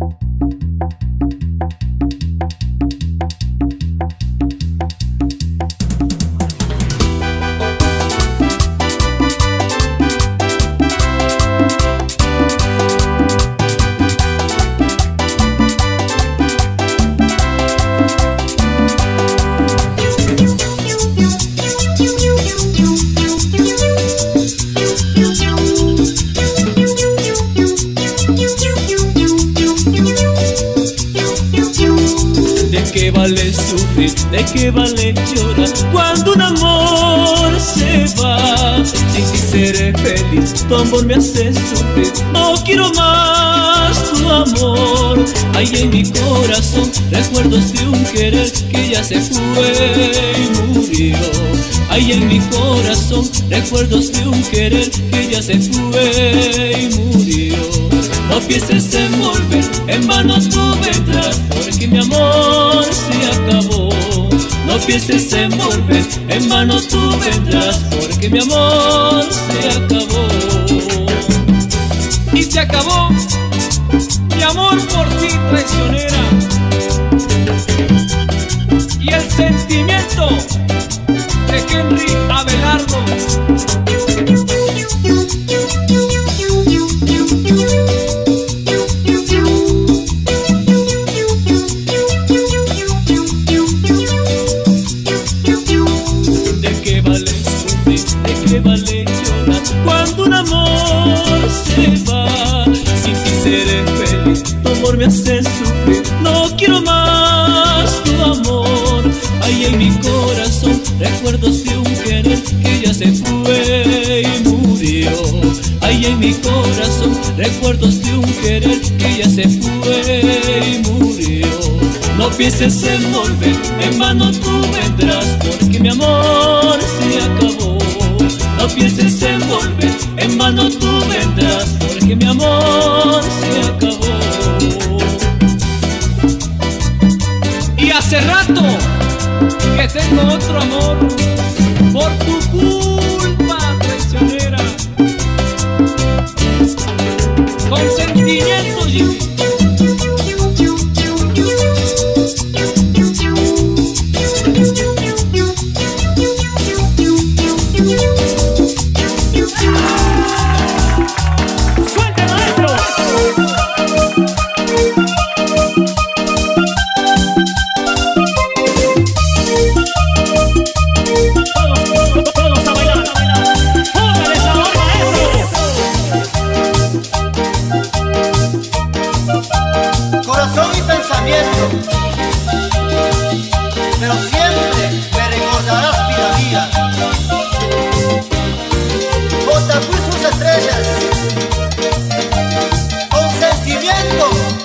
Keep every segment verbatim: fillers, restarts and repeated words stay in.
¿De qué vale sufrir? ¿De qué vale llorar? Cuando un amor se va, sin ti seré feliz. Tu amor me hace sufrir. No quiero más tu amor. Hay en mi corazón recuerdos de un querer que ya se fue y murió. Hay en mi corazón recuerdos de un querer que ya se fue y murió. No pienses en volver, en vano tú vendrás, porque mi amor se acabó. No pienses en volver, en vano tú vendrás, porque mi amor se acabó. Y se acabó mi amor por ti, traicionera. Y el sentimiento de Henry Abelardo. ¿De qué vale llorar? Cuando un amor se va, sin ti seré feliz. Tu amor me hace sufrir. No quiero más tu amor. Hay en mi corazón recuerdos de un querer que ya se fue y murió. Hay en mi corazón recuerdos de un querer que ya se fue y murió. No pienses en volver, en vano tú vendrás, porque mi amor se acabó. No pienses en volver, en vano tú vendrás, porque mi amor se acabó. Y hace rato que tengo otro amor, por tu culpa, traicionera. Con sentimiento, Jimmy. Pero siempre me recordarás, vida mía. J. Fui sus estrellas, con sentimiento.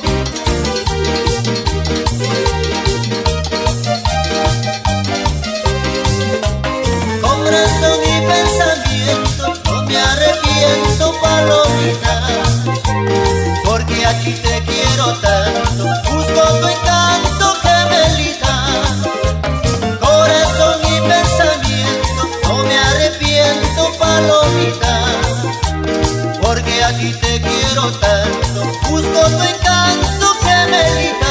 Con razón y pensamiento, no me arrepiento, palomita, porque aquí te quiero tanto, busco tu encanto, Gemelita. Corazón y pensamiento, no me arrepiento, palomita, porque aquí te quiero tanto, busco tu encanto, Gemelita.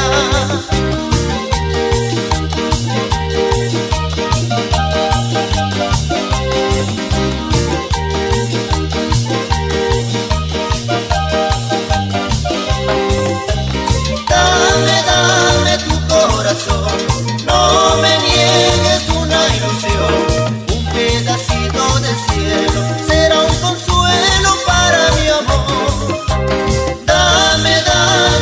No me niegues una ilusión, un pedacito de cielo será un consuelo para mi amor. Dame, dame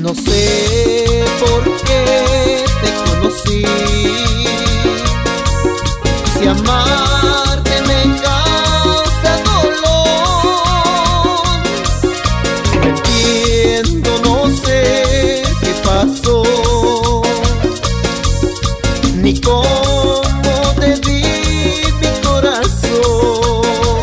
No sé por qué te conocí, si amarte me causa dolor. No entiendo, no sé qué pasó, ni cómo te di mi corazón.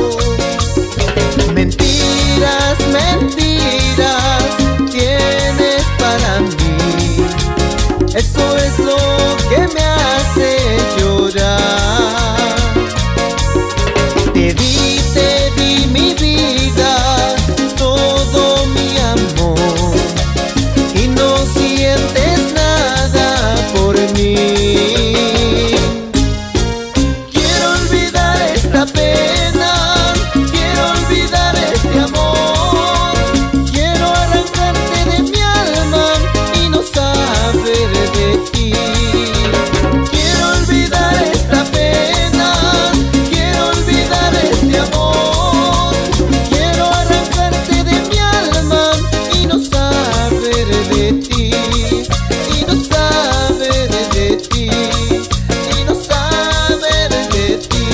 Mentiras, mentiras tienes para mí, eso es lo que me hace llorar. Te di, te di mi vida, todo mi amor, y no sientes nada por mí. Quiero olvidar esta pena, quiero olvidar este amor, quiero arrancarte de mi alma y no saber de ti. Quiero olvidar esta pena, quiero olvidar este amor, quiero arrancarte de mi alma y no saber de ti, y no saber de ti, y no saber de ti.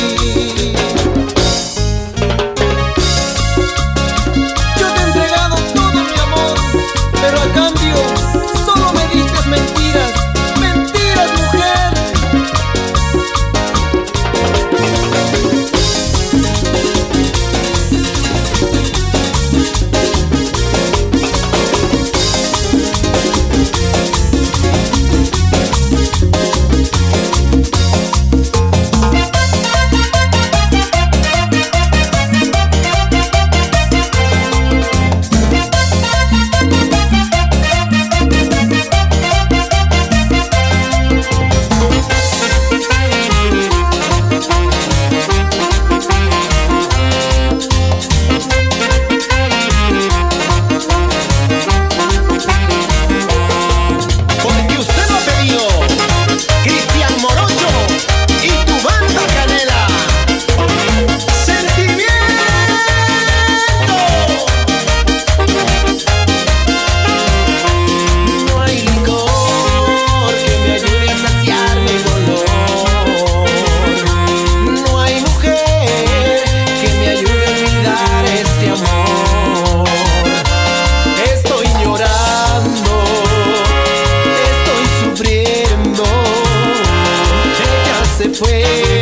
Yo te he entregado todo mi amor, pero a cambio solo me diste mentiras, mentiras, mujer. Porque usted lo ha pedido, Cristian Morocho y tu banda Canela. ¡Sentimiento! No hay licor que me ayude a saciar mi dolor. No hay mujer que me ayude a olvidar este amor. Estoy llorando, estoy sufriendo, ella se fue.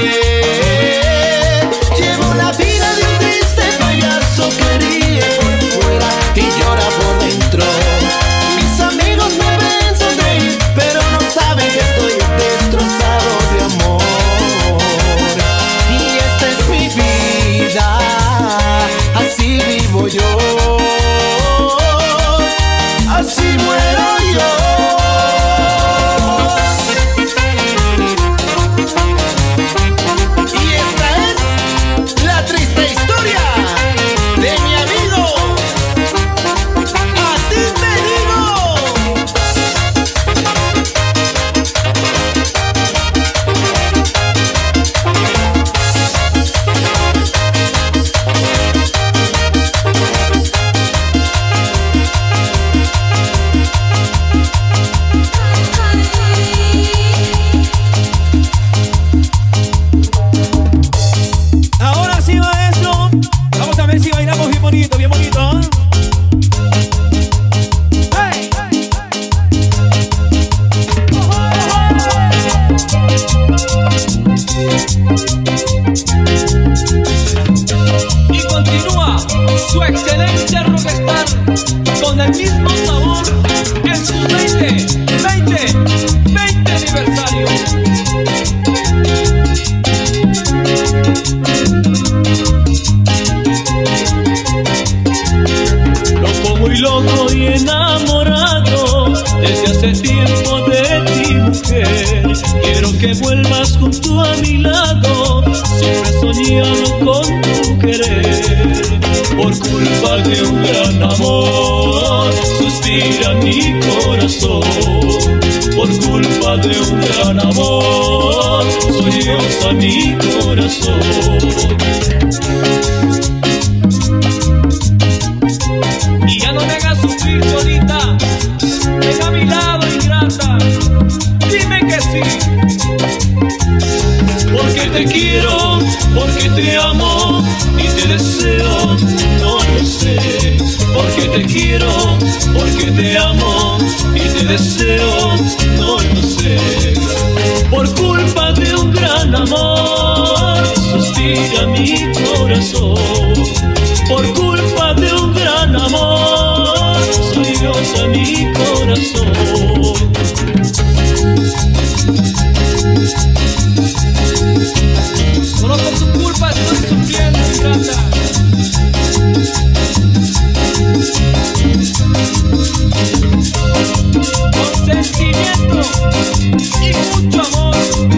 Llevo la vida de un triste payaso que ríe por fuera y llora por dentro. Mis amigos me ven sonreír, pero no saben que estoy destrozado de amor. Y esta es mi vida, así vivo yo. Así muero yo. Y esta es la triste historia de mi amigo. A ti te digo. Ahora sí, maestro. Vamos a ver si bailamos bien bonito, bien bonito. ¡Hey! Y continúa su excelencia rockstar con el mismo sabor en su veinte, veinte, veinte aniversario. Loco, muy loco y enamorado desde hace tiempo de ti, mujer. Quiero que vuelvas junto a mi lado, siempre he soñado con tu querer. Por culpa de un gran amor suspira mi corazón. Por culpa de un gran amor solloza mi corazón. Y Ya no me hagas sufrir, Cholita. Ven a mi lado, ingrata. Dime que sí. Porque te quiero, porque te amo y te deseo, no lo sé. Porque te quiero, porque te amo y te deseo, no lo sé. Por culpa de un gran amor suspira mi corazón. Por culpa de un gran amor soy diosa mi corazón. Solo por tu culpa estoy sufriendo, ingrata. Con sentimiento y mucho amor.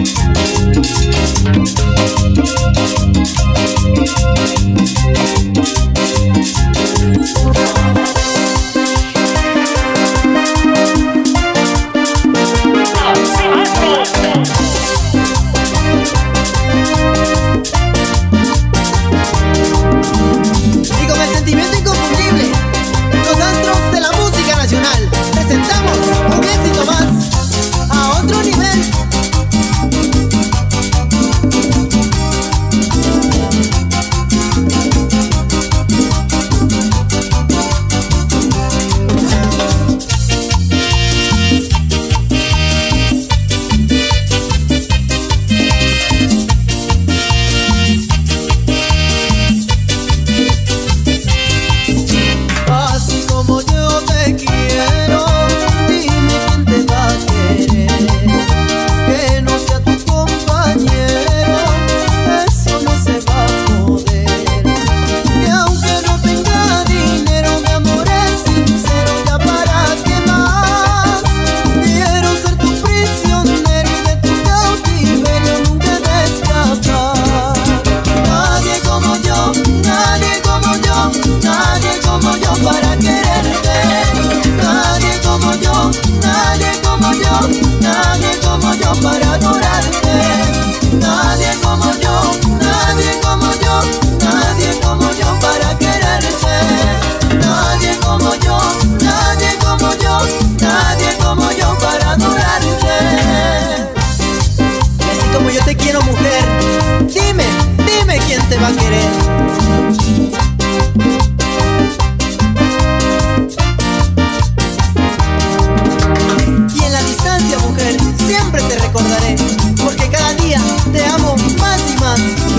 Y con el sentimiento inconfundible, los astros de la música nacional presentamos un éxito más a otro nivel. Así como yo te quiero, dime quién te va a querer. Que no sea tu compañero, eso no se va a poder. Y aunque no tenga dinero, mi amor es sincero, ya para qué más. Quiero ser tu prisionero y de tu cautiverio nunca he de escapar. Nadie como yo, nadie como yo, nadie como yo para quererte. Nadie como yo, nadie como yo, nadie como yo para adorarte. Nadie como yo, nadie como yo, nadie como yo para quererte. Nadie como yo, nadie como yo, nadie como yo para adorarte. Y así como yo te quiero, mujer, dime, dime quién te va a querer. Y en la distancia, mujer, siempre te recordaré, porque cada día te amo más y más.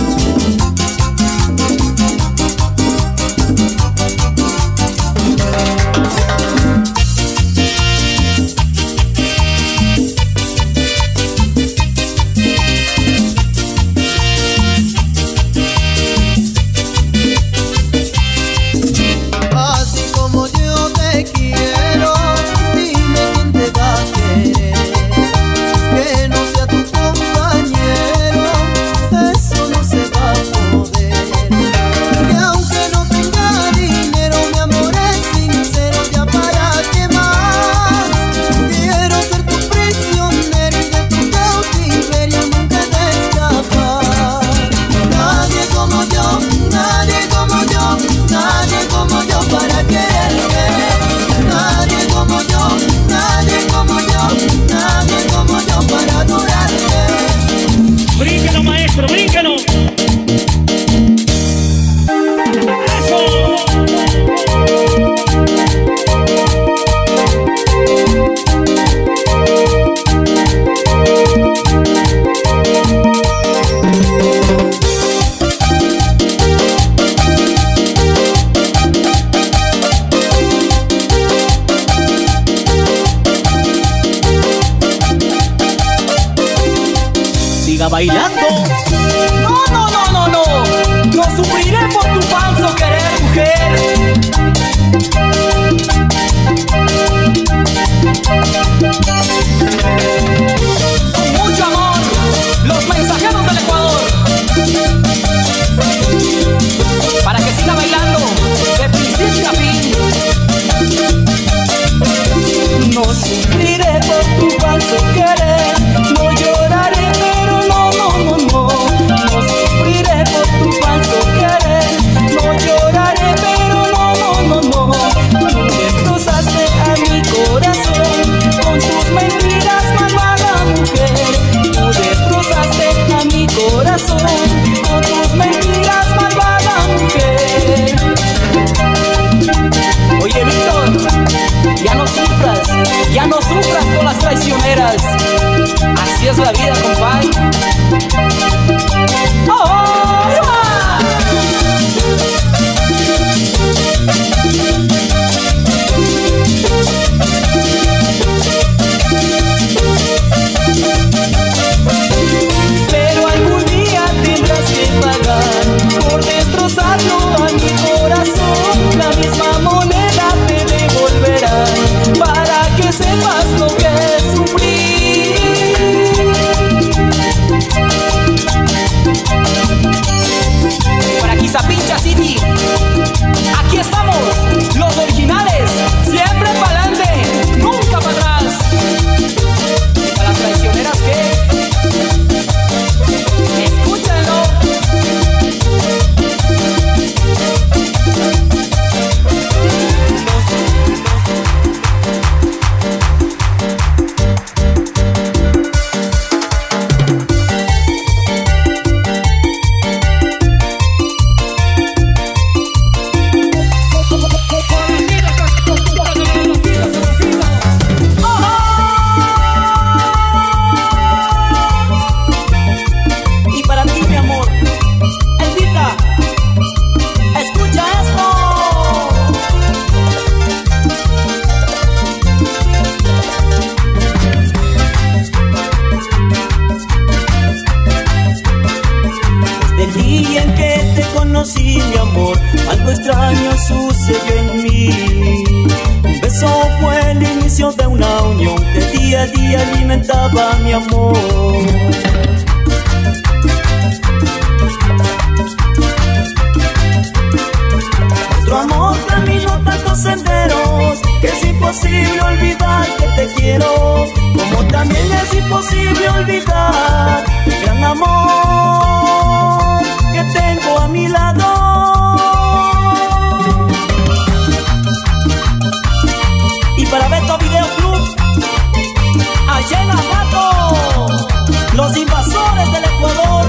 Así como yo te quiero, dime quién te va a querer. Que no sea tu compañero, eso no se va a poder. Y aunque no tenga dinero, mi amor es sincero, ya para qué más. Quiero ser tu prisionero y de tu cautiverio nunca he de escapar. Nadie como yo, nadie como yo, nadie como yo para quererte. Nadie como yo, nadie como yo, nadie como yo para adorarte. Bríncalo, maestro, bríncalo. ¡Eso! Siga bailando. No, no, no, no, no. No sufriré por tu falso querer, mujer. Con mucho amor, los mensajeros del Ecuador. Para que siga bailando de principio a fin. No sufriré por tu falso querer, no lloraré, pero no, no, no, no. Así es la vida, compadre. ¡Oh, oh, oh! Pero algún día tendrás que pagar por destrozarlo a mi corazón. La misma moneda te devolverán para que sepas lo que es sufrir. Para Quizapincha City, aquí estamos, los originales, siempre para adelante, nunca para atrás. Y para las traicioneras que escúchenlo. Mi amor, algo extraño sucedió en mí. Un beso fue el inicio de una unión que día a día alimentaba mi amor. Nuestro amor caminó tantos senderos que es imposible olvidar que te quiero, como también es imposible olvidar el gran amor que tengo a mi lado. Y para Beto Video Club, allá en Ambato, los invasores del Ecuador.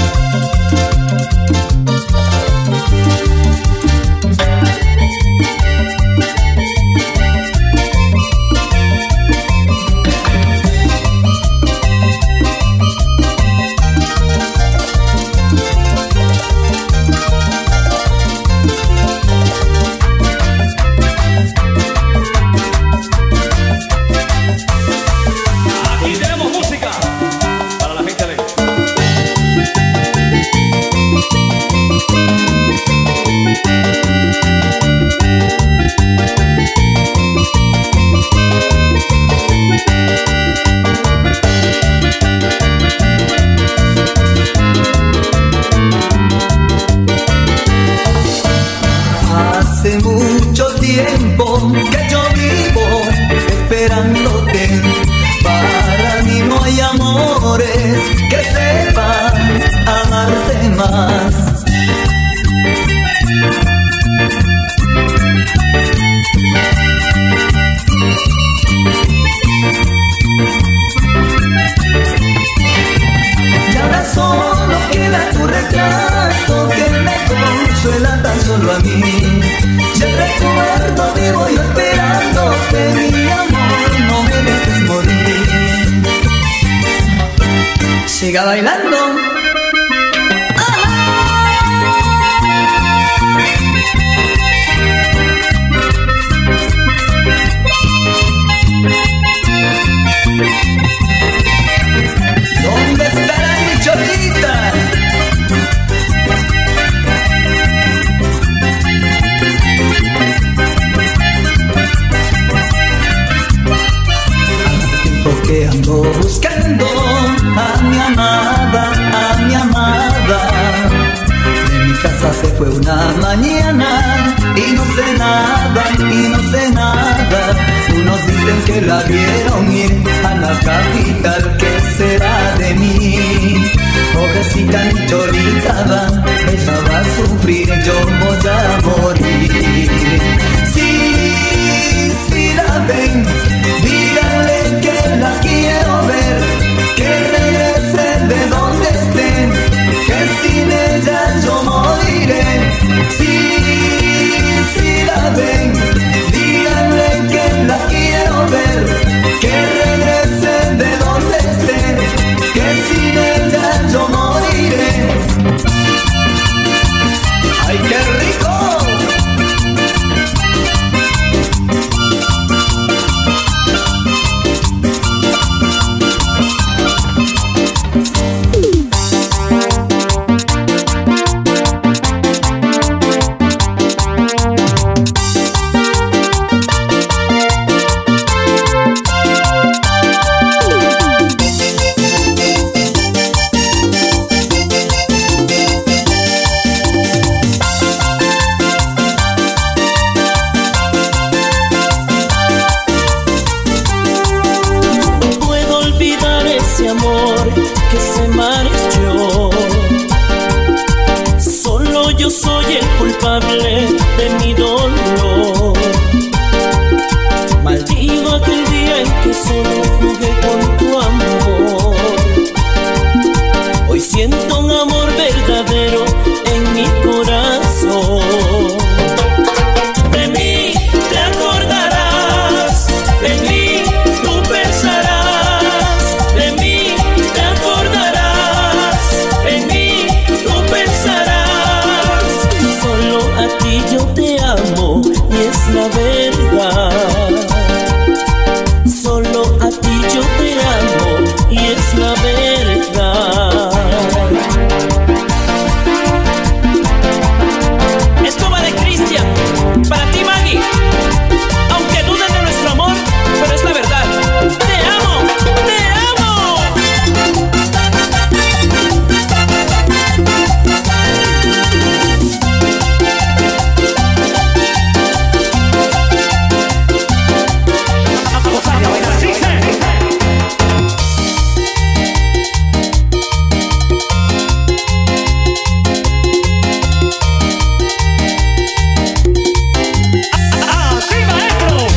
Hace mucho tiempo que yo vivo esperándote. Para mí no hay amores que sepan amarte más. Y ahora solo queda tu retrato que me consuela tan solo a mí. Y el recuerdo vivo yo esperándote, mi amor, no me dejes morir. Siga bailando. ¿Dónde estará mi cholita? Porque ando buscando a mi amada, a mi amada. De mi casa se fue una mañana y no sé nada, y no sé nada. Unos dicen que la vieron ir a la capital, ¿qué será de mí? Pobrecita mi cholita va, ella va a sufrir, yo voy a morir. Sí, sí la ven, díganle que la quiero ver, que regrese de donde estén, que sin ella yo moriré. Sí, sí la ven, díganle que la quiero ver, que regrese de donde estén, culpable de mi dolor. Maldigo aquel día en que solo jugué con tu amor. Hoy siento un amor verdadero en mi corazón. De mí te acordarás, de mí tú pensarás, de mí te acordarás, en mí tú pensarás. Solo a ti yo te amo y es la verdad. Solo a ti yo te amo y es la verdad. Esto va de Cristian, para ti Maggie. Aunque dudes de nuestro amor, pero es la verdad. Te amo, te amo. Vamos a bailar, dice. Así, maestro.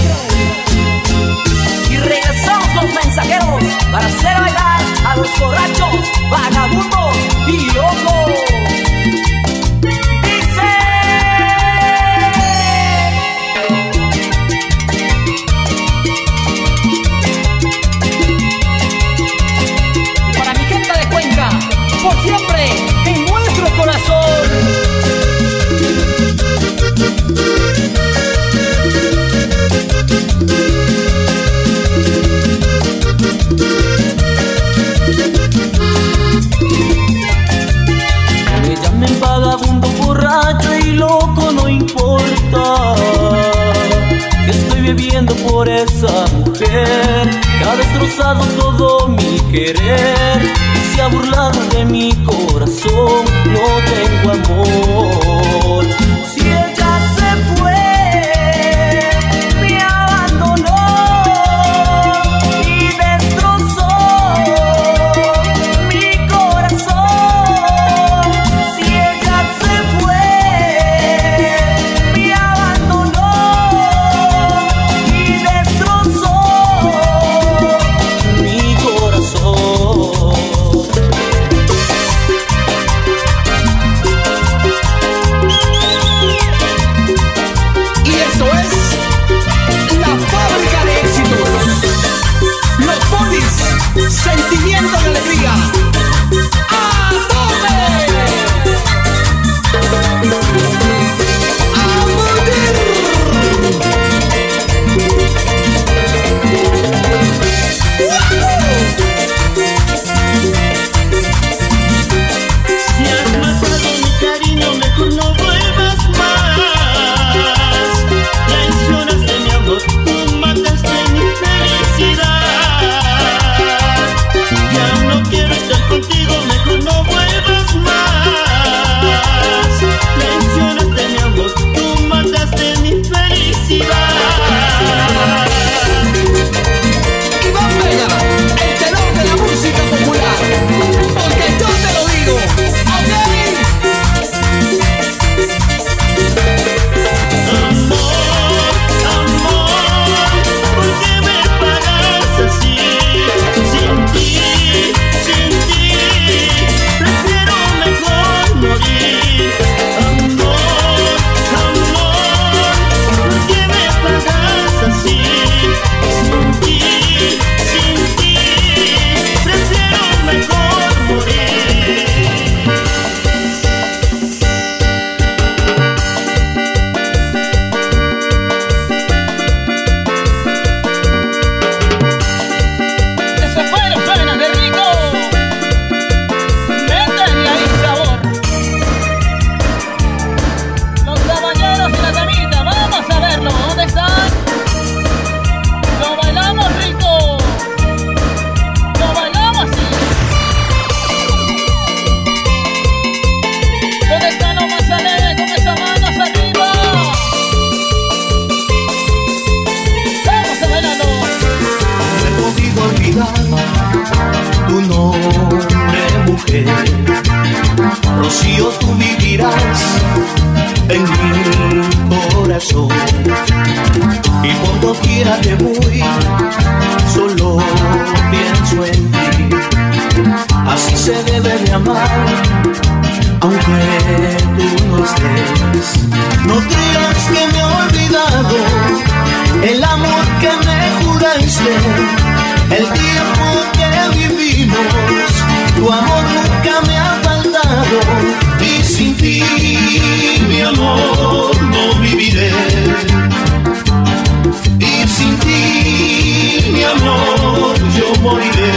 Y regresamos los mensajeros para hacer bailar a los borrachos, vagabundos y locos. Dice. Y para mi gente de Cuenca, por siempre en nuestro corazón. Me llamen vagabundo, borracho y loco, no importa. Estoy bebiendo por esa mujer que ha destrozado todo mi querer y se ha burlado de mi corazón. No tengo amor. Si ella se fue, me abandonó y destrozó mi corazón. Si ella se fue, me abandonó y destrozó mi corazón. Cuando quiera te voy, solo pienso en ti. Así se debe de amar, aunque tú no estés. No creas que me he olvidado el amor que me juraste, el tiempo que vivimos. Tu amor nunca me ha faltado, y sin ti, mi amor, no viviré. Y sin ti, mi amor, yo moriré.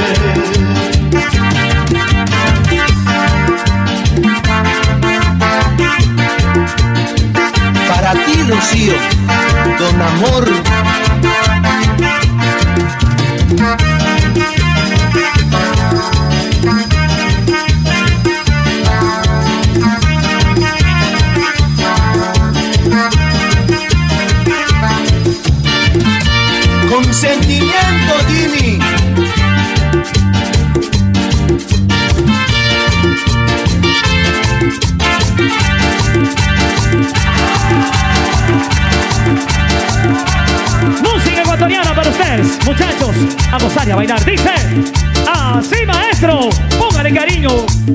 Para ti, Rocío, Don Amor. Con sentimiento, Jimmy. Música ecuatoriana para ustedes, muchachos. A gozar y a bailar. Dice así, maestro. Póngale cariño.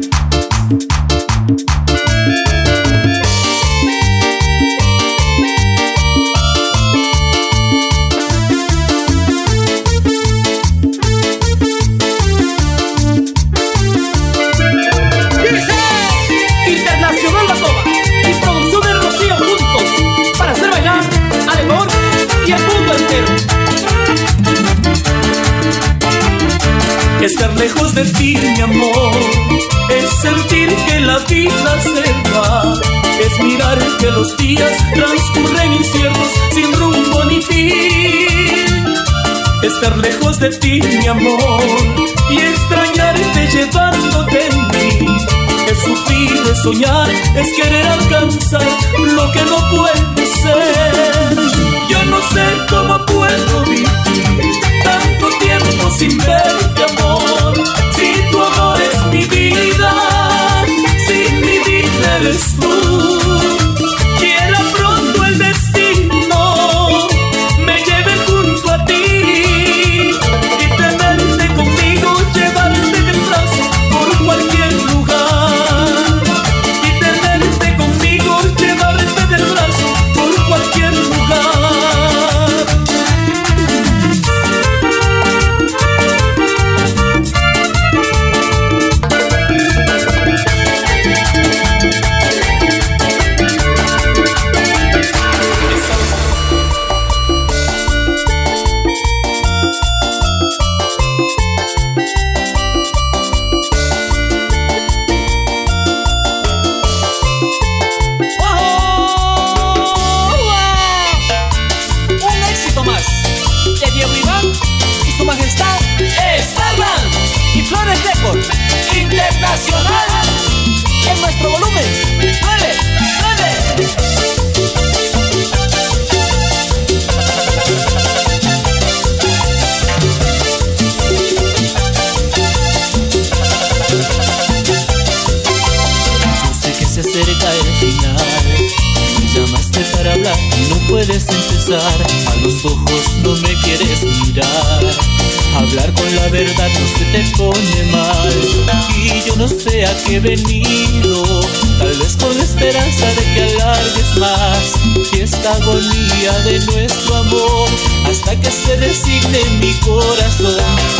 Estar lejos de ti, mi amor, es sentir que la vida se va, es mirar que los días transcurren inciertos sin rumbo ni fin. Estar lejos de ti, mi amor, y extrañarte llevándote en mí. Es sufrir, es soñar, es querer alcanzar lo que no puede ser. Yo no sé cómo puedo vivir tanto tiempo sin verte, amor. Si tu amor es mi vida, si mi vida eres tú. Quiera pronto el destino me lleve junto a ti y tenerte conmigo, llevarte del brazo por cualquier lugar. Y tenerte conmigo, llevarte del brazo por cualquier lugar. Internacional en nuestro volumen nueve nueve. Yo sé que se acerca el final, me llamaste para hablar y no puedes empezar. A los ojos no me quieres mirar, hablar con la verdad no se te pone mal. Y yo no sé a qué he venido, tal vez con la esperanza de que alargues más esta agonía de nuestro amor, hasta que se resigne mi corazón a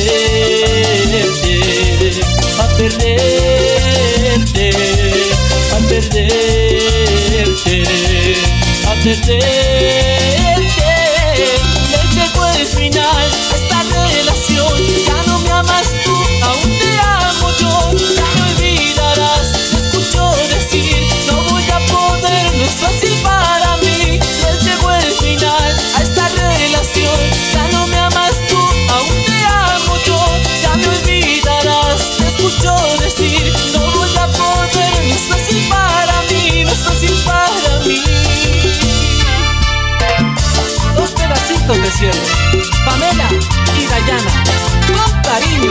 perderte, a perderte, a perderte, a perderte. Ya llegó el final, esta relación, ya no me amas tú, aún te amo yo. Ya me olvidarás, te escucho decir, no voy a poder, no es fácil para mí. Ya llegó el final a esta relación, ya no me amas tú, aún te amo yo. Ya me olvidarás, te escucho decir, no voy a poder, no es fácil para mí, no es fácil para mí. Dos pedacitos de cielo, Pamela y Dayana, con cariño.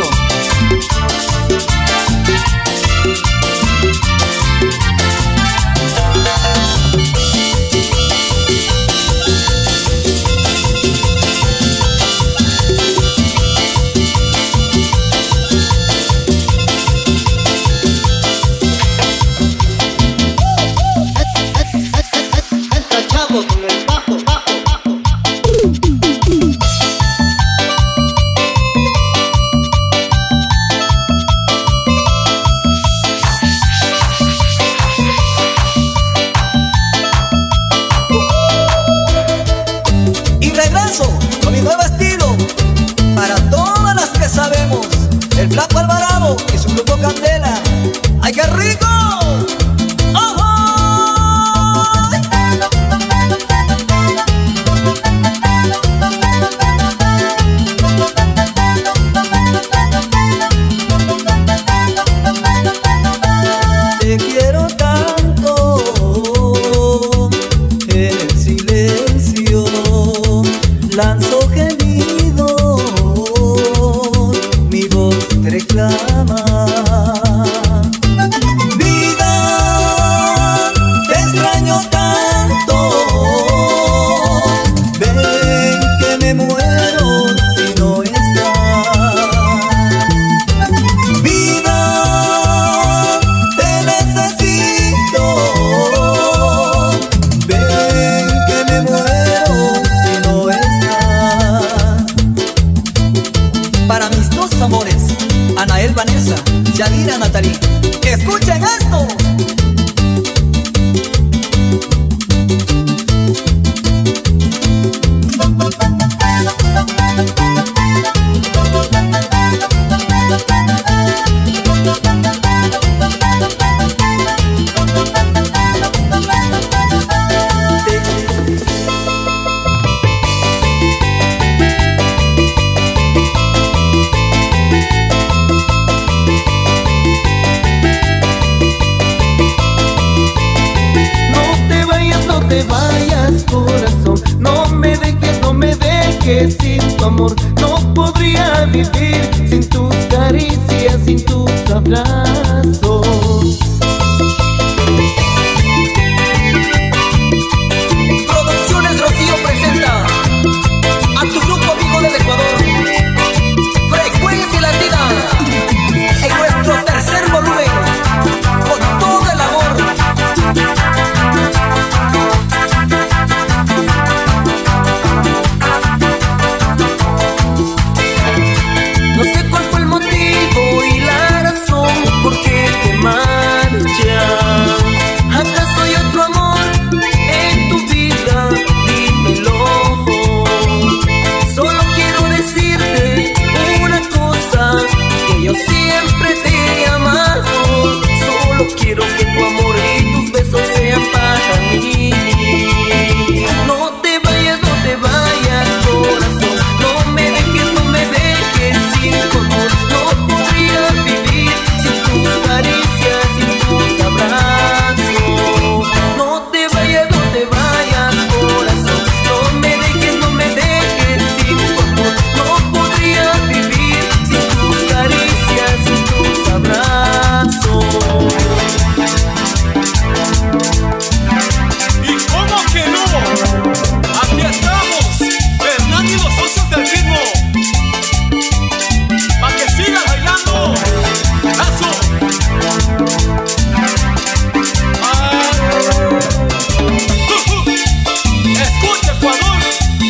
negrazo con mi nuevo estilo. Para todas las que sabemos, el Flaco Alvarado y su grupo Candela. ¡Ay, qué rico! Te quiero tanto, en el silencio lanzo gemidos, mi voz te reclama. Vida, te extraño tanto, ven que me muero si no estás. Vida, te necesito, ven que me muero si no estás. Para mis dos amores, Anael, Vanessa, Yadira, Natalie, escuchen esto. Sin tu amor no podría vivir, sin tus caricias, sin tus abrazos. Producciones Rocío presenta a tu grupo amigo del Ecuador, Frecuencia Latina, en nuestro tercer volumen, con todo el amor. No sé cuál fue el motivo y la razón por qué te marchas. ¿Acaso hay otro amor en tu vida? Dímelo. Solo quiero decirte una cosa, que yo siempre te he amado. Solo quiero que tu amor y tus besos sean para mí. No te vayas, no te vayas, corazón. No me dejes, no me dejes sin tu amor. No podría vivir sin tus caricias, sin tus abrazos. No te vayas, no te vayas, corazón. No me dejes, no me dejes sin tu amor. No podría vivir sin tus caricias, sin tus abrazos. ¿Y cómo que no? Aquí estamos, Hernán y los socios del ritmo, pa' que sigas bailando. ¡Lazo! ¡Ah! ¡Uh, uh! ¡Escucha, Ecuador!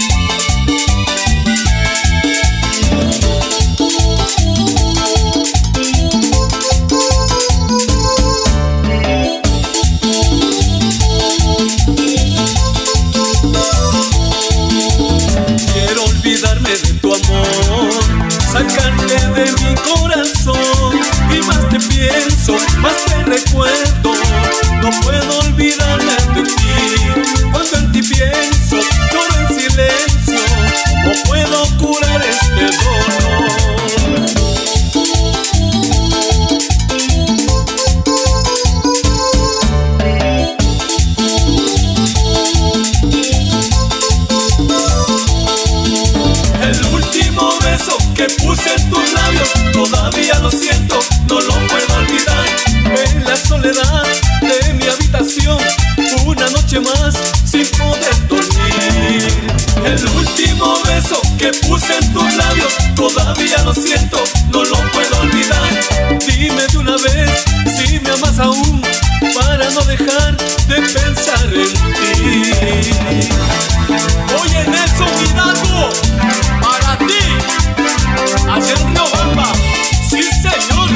Quiero olvidarme de tu amor, sacarte de mi corazón. Y más te pienso, más te recuerdo. No puedo olvidarme de ti. Cuando en ti pienso, lloro en silencio. No puedo curar este dolor. El último beso que puse en tus labios, todavía lo siento, no lo puedo olvidar. En la soledad de mi habitación, una noche más sin poder dormir. El último beso que puse en tus labios, todavía lo siento, no lo puedo olvidar. Dime de una vez si me amas aún, para no dejar de pensar en ti. Oye, Nelson Hidalgo, para ti, allá en Riobamba, sí señor.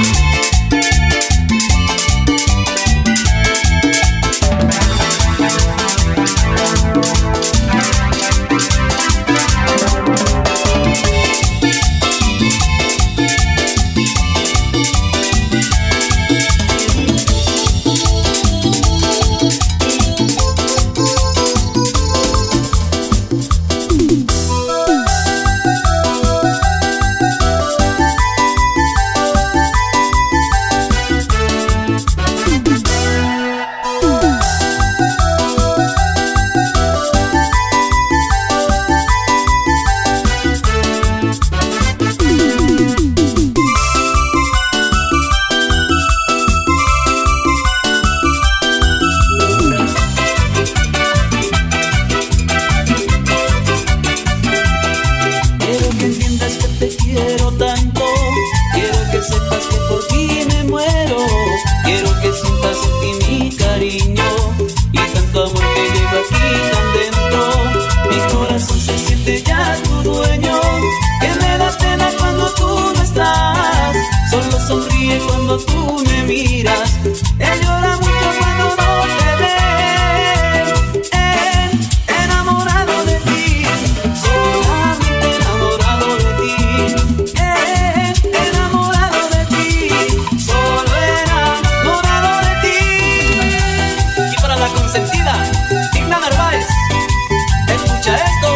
seas tu dueño, que me da pena cuando tú no estás. Solo sonríe cuando tú me miras. Él llora mucho cuando no te ve. Él, enamorado de ti, solamente enamorado de ti. Él, enamorado de ti, solo enamorado de ti. Y para la consentida, Digna Narváez, escucha esto.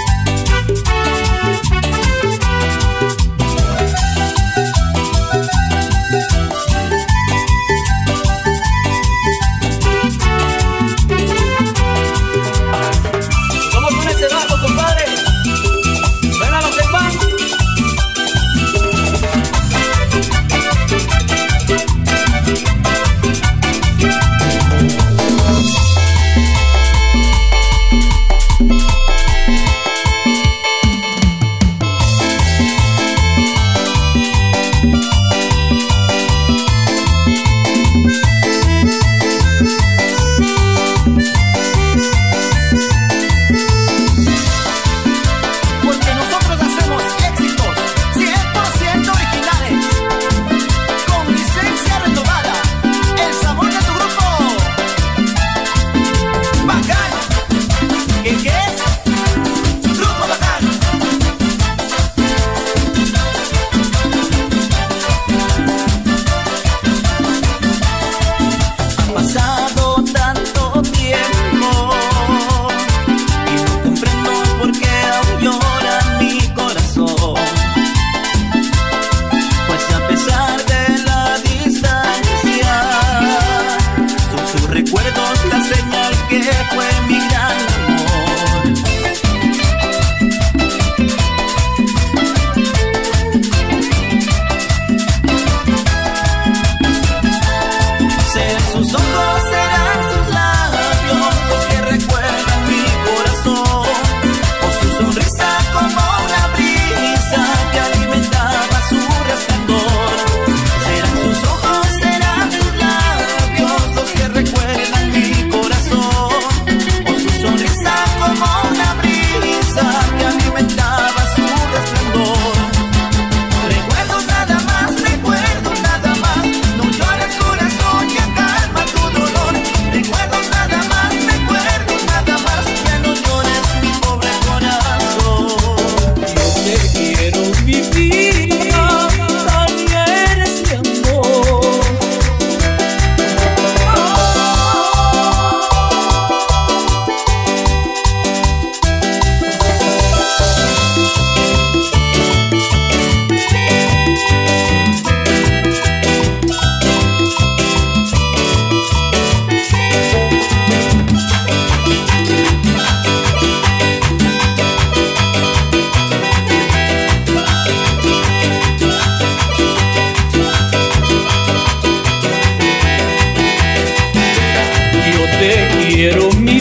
quiero mi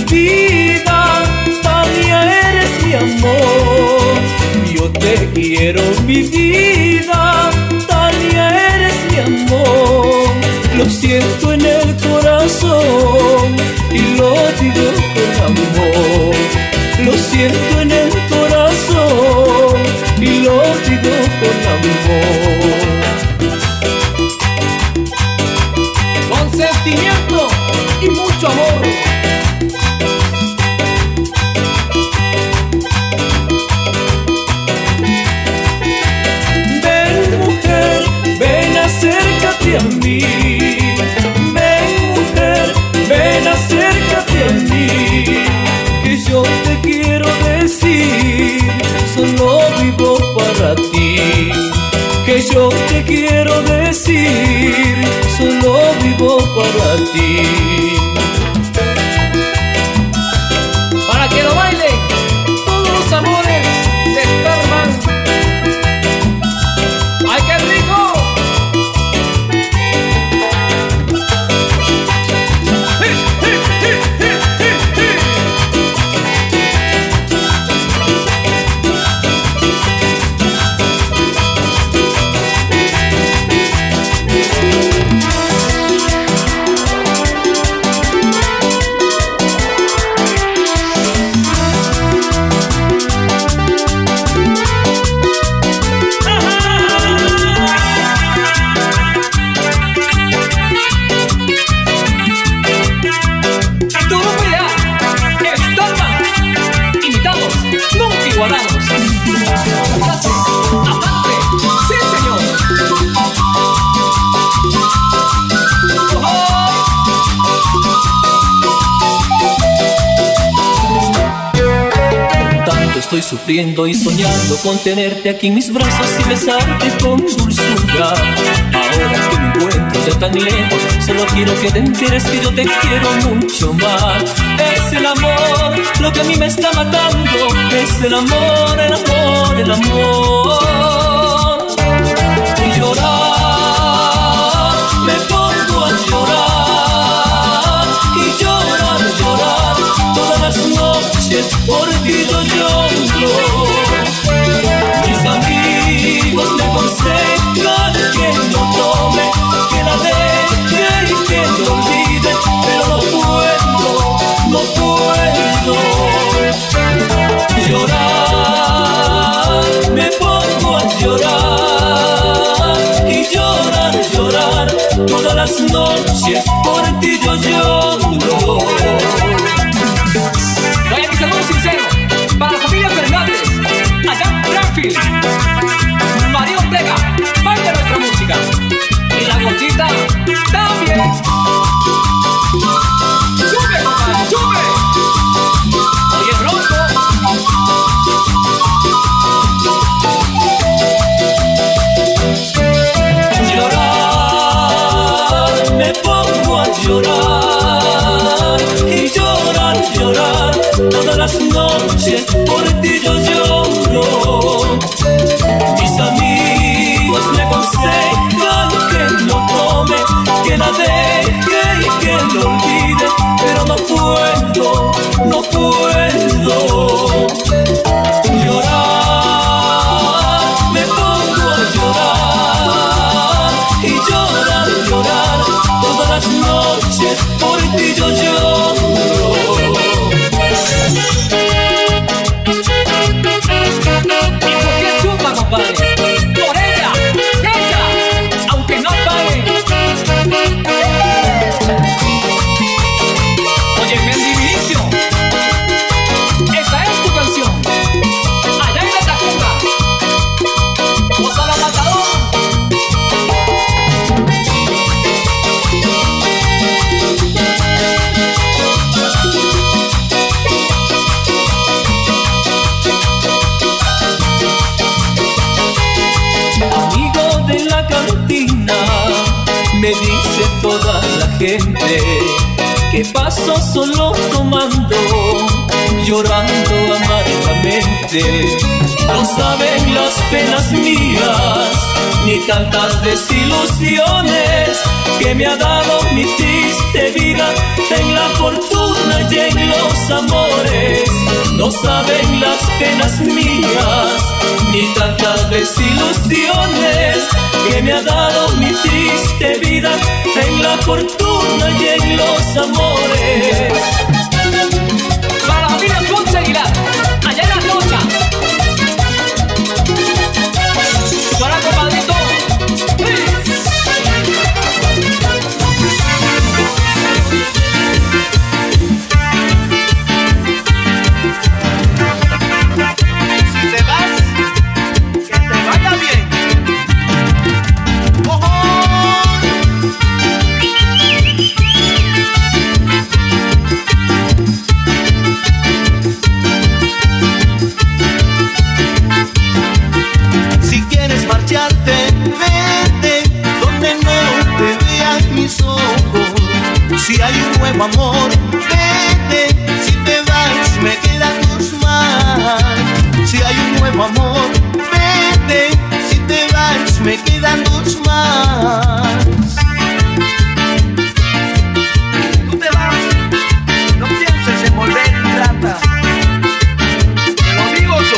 vida, Tania, eres mi amor. Yo te quiero mi vida, Tania, eres mi amor. Lo siento en el corazón y lo digo con amor. Lo siento en el corazón y lo digo con amor. Con sentimiento y mucho amor. Ven, mujer, ven, acércate a mí. Ven, mujer, ven, acércate a mí. Que yo te quiero decir, solo vivo para ti. Que yo te quiero decir, solo vivo para ti. Para que lo bailen todos los amores de Starman. ¡Ay, qué rico! sufriendo y soñando con tenerte aquí en mis brazos y besarte con dulzura. Ahora que me encuentro ya tan lejos, solo quiero que te enteres que yo te quiero mucho más. Es el amor lo que a mí me está matando, es el amor, el amor, el amor. Y llorar, me pongo a llorar, y llorar, llorar, todas las noches por ti yo lloro. Mis amigos me aconsejan que no tome, que la deje y que lo olvide, pero no puedo, no puedo. Llorar, me pongo a llorar, y llorar, llorar, todas las noches por ti yo lloro. Vaya mi saludo sincero para la familia Fernández, allá en Brasil. María Ortega, baila nuestra música. Y la gordita también. ¡Sube, compadre, sube! Oye, Bronco. Llorar, me pongo a llorar, y llorar, llorar, todas las noches por ti yo lloro. Mis amigos me aconsejan que no tome, que la deje y que lo olvide, pero no puedo, no puedo. Llorar, me pongo a llorar, y llorar, llorar, todas las noches por ti yo lloro. ¿Y por qué chupa, compadre? Por ella, ella, aunque no pague. Oye, Mendivinicio, esta es tu canción. Allá en la Tacunga, Osala Matador. Amigo de la cantina, me dice toda la gente que paso solo tomando, llorando amargamente. No saben las penas mías, ni tantas desilusiones que me ha dado mi triste vida en la fortuna y en los amores. No saben las penas mías, ni tantas desilusiones que me ha dado mi triste vida en la fortuna y en los amores. Para la familia Ponce Aguilar, allá en la Tocha. Para compadrito. Si te vas, que te vaya bien. ¡Ojo! Si quieres marcharte, vete donde no te vean mis ojos. Si hay un nuevo amor, vete. Si te vas, me quedan tus manos. Si hay un nuevo amor, vete. Si te vas, me quedan tus manos. Tú te vas, no pienses en volver ingrata. Te lo digo yo.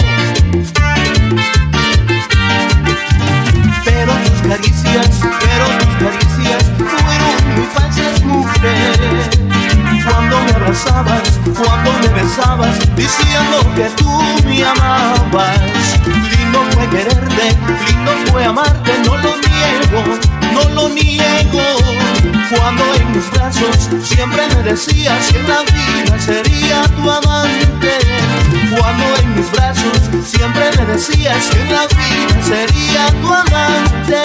Pero tus caricias, pero tus caricias fueron muy falsas, mujer. Cuando me abrazabas, cuando me besabas, diciendo que tú me amabas. Lindo fue quererte, lindo fue amarte, no lo niego, no lo niego. Cuando en mis brazos siempre me decías que en la vida sería tu amante. Cuando en mis brazos siempre me decías que en la vida sería tu amante.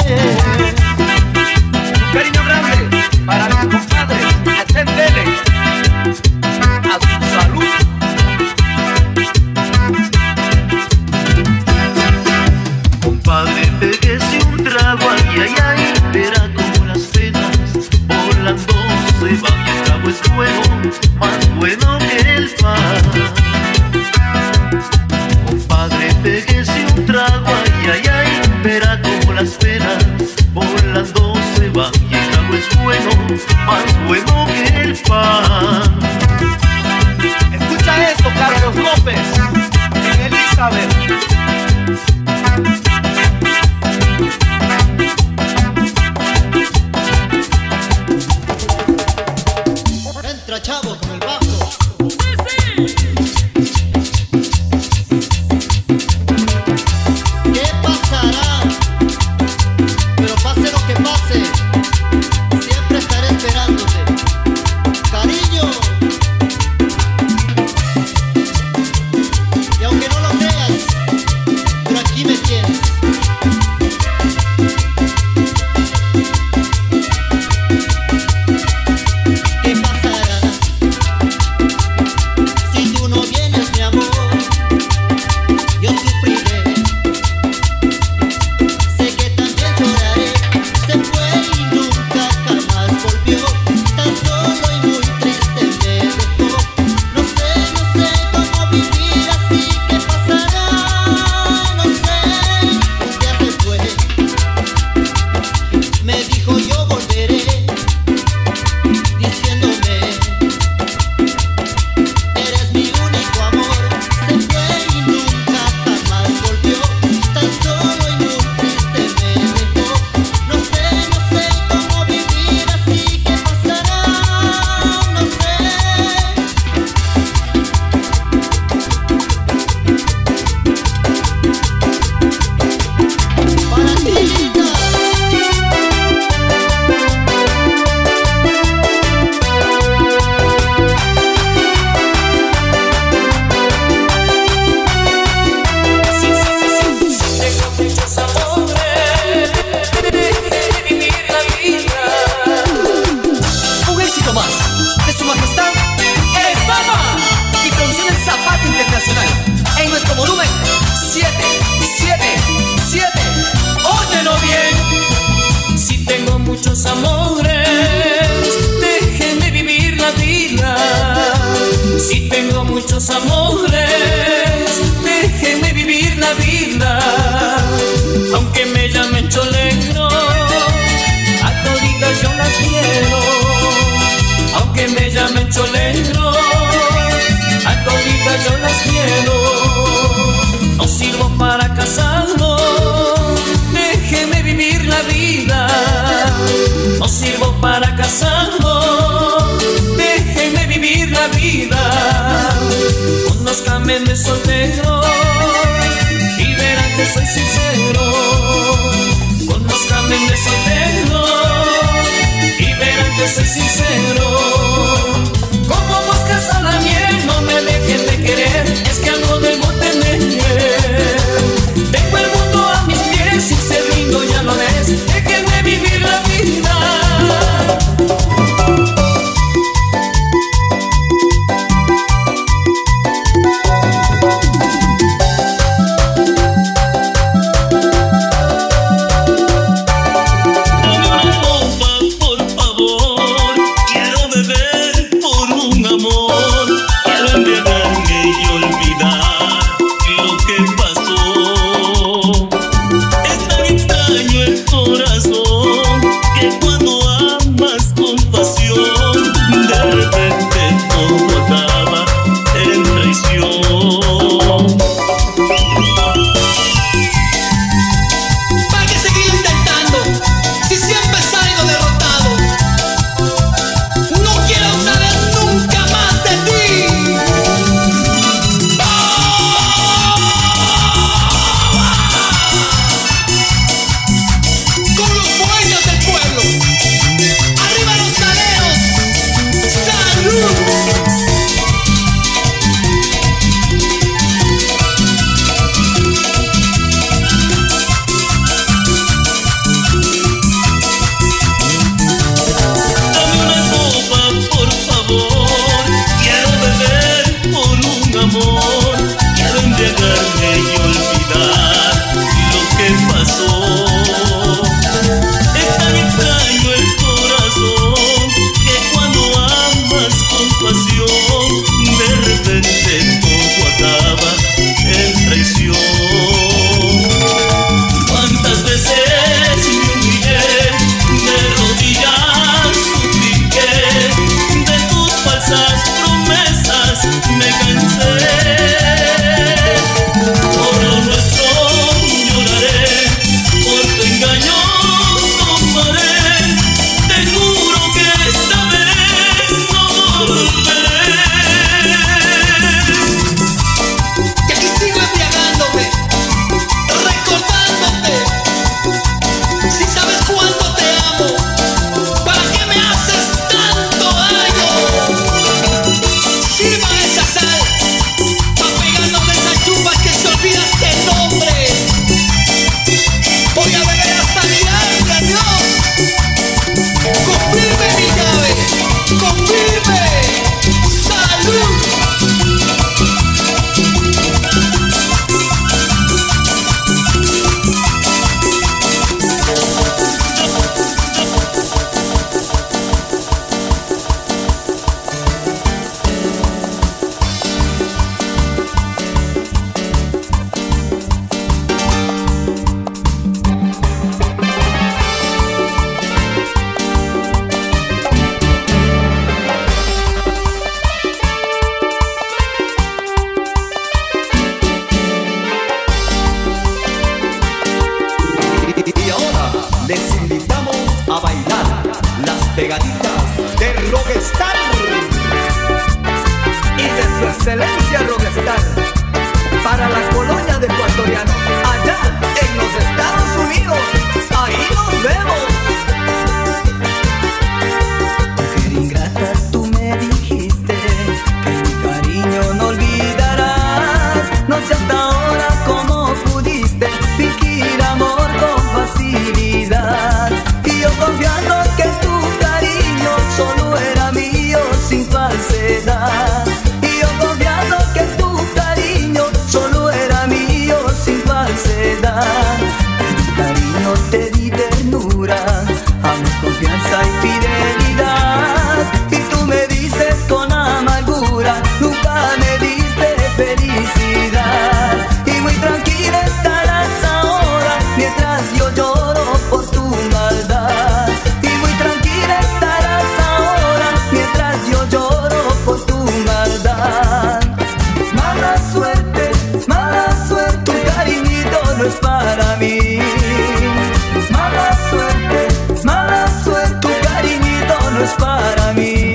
Un cariño grande para mis compadres, atendele a su salud. saber. Entra chavo con el bajo. ¿Qué pasará? Pero pase lo que pase, siempre estaré esperándote, cariño. Y aunque no lo creas, pero aquí me tienes. ¿Qué pasará si tú no vienes, mi amor? Yo sufriré, sé que también lloraré. Se fue y nunca jamás volvió, tan solo y muy triste me dejó. No sé, no sé cómo vivir así. ¿Qué pasará? No sé. Un día se fue, me dijo yo volveré, diciéndome eres mi único amor. Se fue y nunca jamás volvió, tan solo y muy triste me dejó. No sé, no sé cómo vivir así. ¿Qué pasará? No sé. Para ti, linda. Tengo muchos amores, de vivir la vida. Un éxito más de su majestad el Papa y Producciones Zapata Internacional en nuestro volumen siete siete siete. Óyelo bien. Si tengo muchos amores, déjenme vivir la vida. Si tengo muchos amores, déjenme vivir la vida. Aunque me llamen cholegro, a toditas yo las quiero. Aunque me llamen cholegro, a toditas yo las quiero. No sirvo para casarlo, déjeme vivir la vida. No sirvo para casarlo, déjeme vivir la vida. Conózcame de soltero y verán que soy sincero. Conózcame de soltero y verán que soy sincero. Como moscas a la miel, no me dejen de querer, es que algo debo tener. Tengo el mundo a mis pies y se rindo, ya lo ves, déjenme vivir la vida. Por favor, quiero para mí. Mala suerte, mala suerte, tu cariñito no es para mí.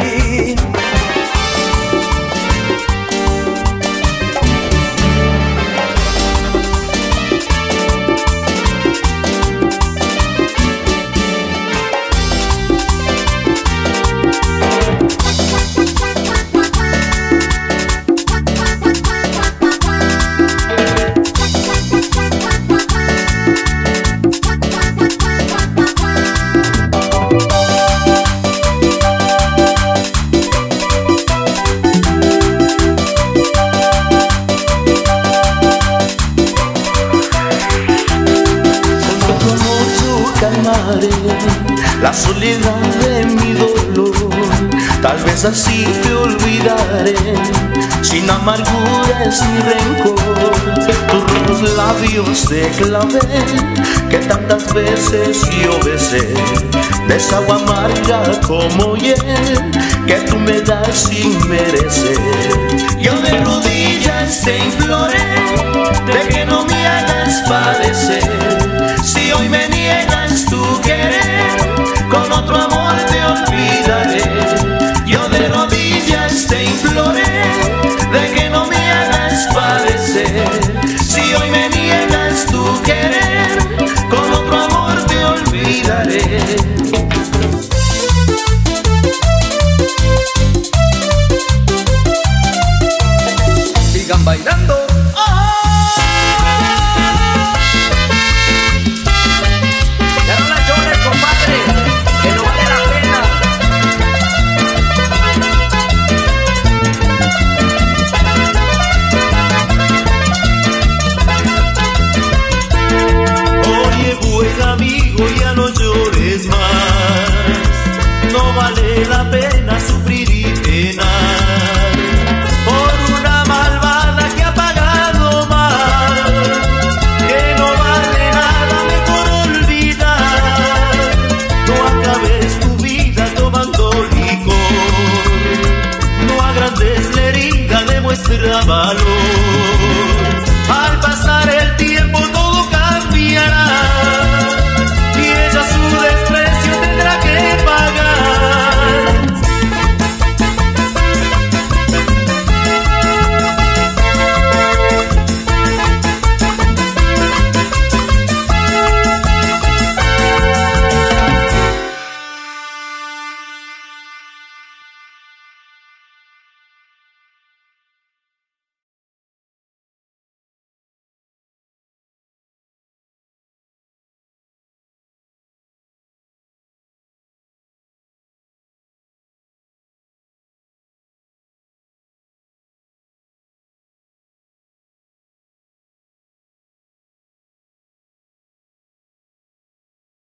La soledad de mi dolor, tal vez así te olvidaré, sin amarguras ni rencor. Tus rojos labios te clavé, que tantas veces yo besé, de esa agua amarga como hiel, que tú me das sin merecer. Yo de rodillas te imploré, de que no me hagas padecer. Si hoy me niegas tu querer, con otro amor te olvidaré. Yo de rodillas te imploré, de que no me hagas padecer. Si hoy me niegas tu querer, con otro amor te olvidaré. Sigan bailando. Ya no llores más, no vale la pena sufrir y penar por una malvada que ha pagado mal, que no vale nada, mejor olvidar. No acabes tu vida tomando licor, no agrandes la herida, demuestra valor.